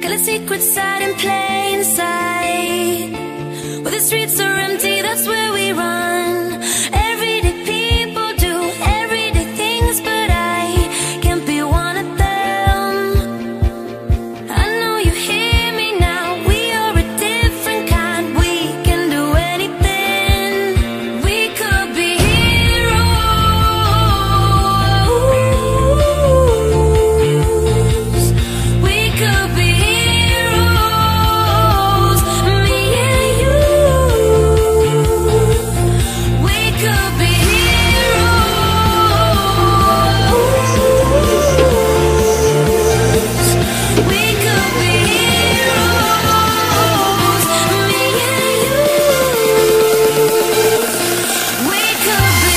Got a secret side in plain sight. Where the streets are empty, that's where we run. Everyday people do everyday things, but I can't be one of them. I know you hear me now. We are a different kind. We can do anything. We could be heroes. We could be heroes. Me and you. We could be heroes. We could be heroes. Me and you. We could be.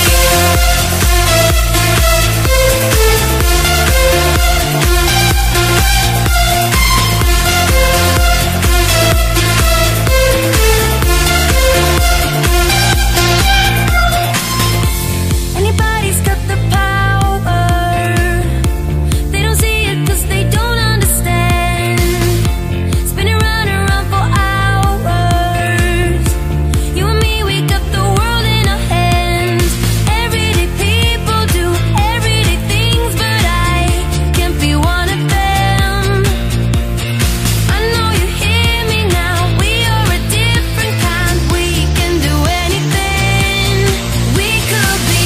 Anybody's got the power. They don't see it 'cause they don't understand. Spinning round and round for hours. You and me, we got the world in our hands. Everyday people do everyday things, but I can't be one of them. I know you hear me now. We are a different kind. We can do anything. We could be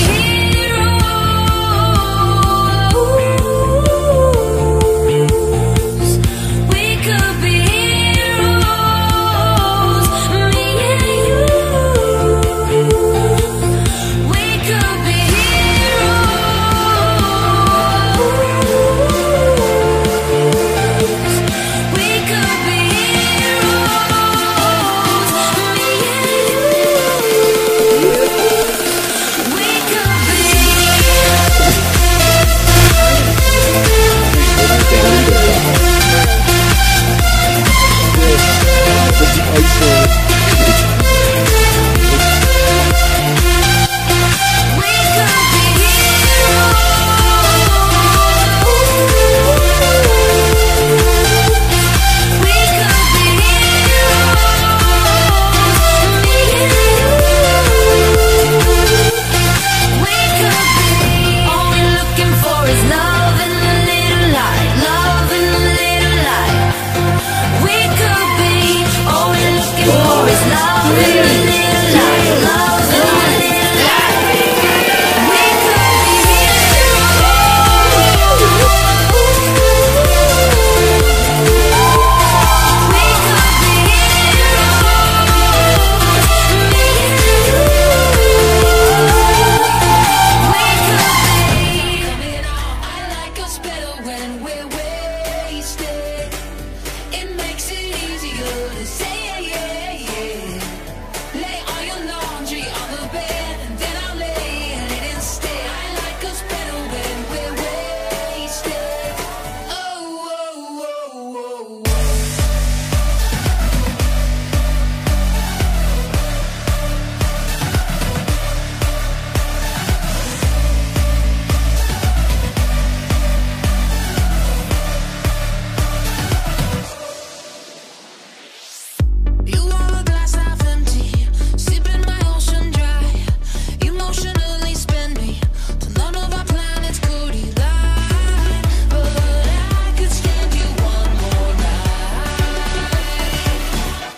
heroes. We could be heroes. Me and you. We could be heroes. We could be heroes. Me and you. We could be. We could be heroes. We could be heroes. Me and you. We could be. All we're looking for is love and a little light. Love and a little light. We could be. All we're looking for is love and a little light. Love and a little light. We could be heroes. We could be heroes. Me and you. We could be. Coming on, I like us better when we're wasted. It makes it easier to say yeah, yeah. Lay all your laundry on the bed, and then I'll lay in it instead. I like us better when we're wasted. Oh, oh, oh, oh, oh. You are a glass half empty, sipping my ocean dry. Emotionally spend me till none of our planets could collide. But I could stand you one more night.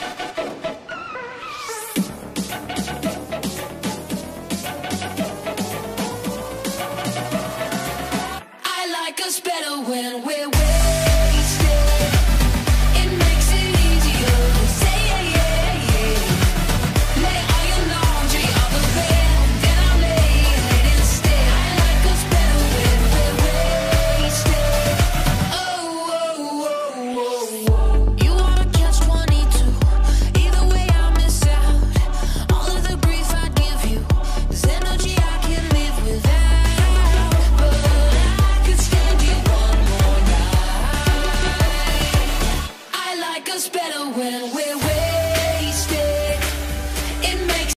I like us better when we're wasted. It makes it easier to say yeah, yeah, yeah. Lay all your laundry on the bed, and then I'll lay in it instead. I like us better when we're wasted. Oh, oh, oh, oh, oh. You wanna catch 22. Either way I'll miss out. All of the grief I give you is energy I can live without. But I could stand you one more night. I like us better when we're